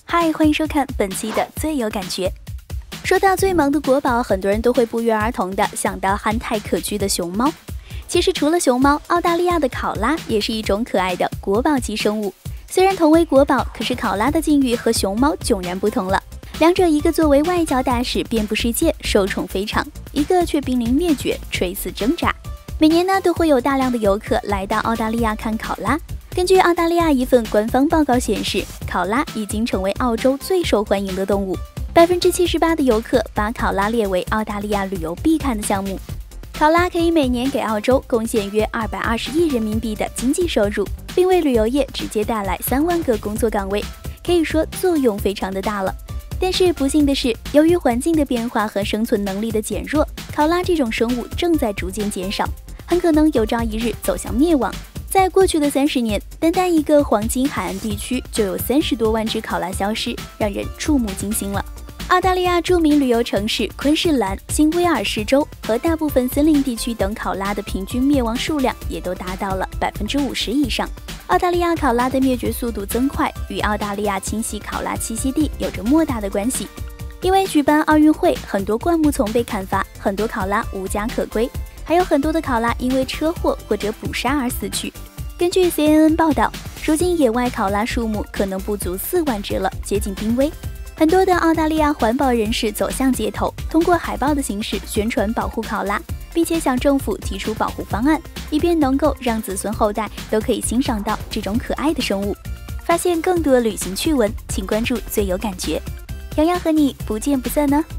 嗨，欢迎收看本期的最有感觉。说到最萌的国宝，很多人都会不约而同的想到憨态可掬的熊猫。其实除了熊猫，澳大利亚的考拉也是一种可爱的国宝级生物。虽然同为国宝，可是考拉的境遇和熊猫迥然不同了。两者一个作为外交大使遍布世界，受宠非常，一个却濒临灭绝，垂死挣扎。每年呢都会有大量的游客来到澳大利亚看考拉。根据澳大利亚一份官方报告显示，考拉已经成为澳洲最受欢迎的动物。78%的游客把考拉列为澳大利亚旅游必看的项目。考拉可以每年给澳洲贡献约220亿人民币的经济收入，并为旅游业直接带来3万个工作岗位，可以说作用非常的大了。但是不幸的是，由于环境的变化和生存能力的减弱，考拉这种生物正在逐渐减少，很可能有朝一日走向灭亡。在过去的30年，单一个黄金海岸地区就有30多万只考拉消失，让人触目惊心了。澳大利亚著名旅游城市昆士兰、新威尔士州和大部分森林地区等考拉的平均灭亡数量也都达到了50%以上。澳大利亚考拉的灭绝速度增快，与澳大利亚清洗考拉栖息地有着莫大的关系。因为举办奥运会，很多灌木丛被砍伐，很多考拉无家可归，还有很多的考拉因为车祸或者捕杀而死去。根据 CNN 报道，如今野外考拉数目可能不足4万只了，接近濒危。很多的澳大利亚环保人士走向街头，通过海报的形式宣传保护考拉，并且向政府提出保护方案，以便能够让子孙后代都可以欣赏到这种可爱的生物。发现更多旅行趣闻，请关注最有感觉。洋洋和你不见不散呢。